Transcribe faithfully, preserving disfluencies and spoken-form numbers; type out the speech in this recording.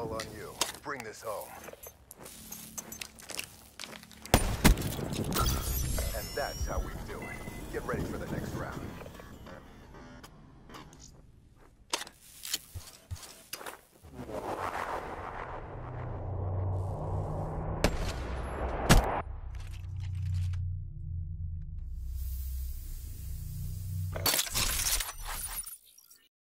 all on you. Bring this home. And that's how we do it. Get ready for the next round.